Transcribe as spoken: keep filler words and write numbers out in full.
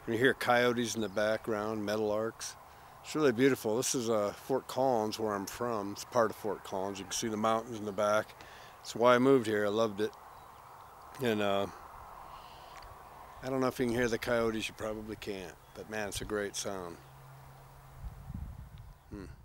You hear coyotes in the background, meadowlarks. It's really beautiful. This is uh, Fort Collins, where I'm from. It's part of Fort Collins. You can see the mountains in the back. That's why I moved here. I loved it. And uh, I don't know if you can hear the coyotes. You probably can't. But man, it's a great sound. Hmm.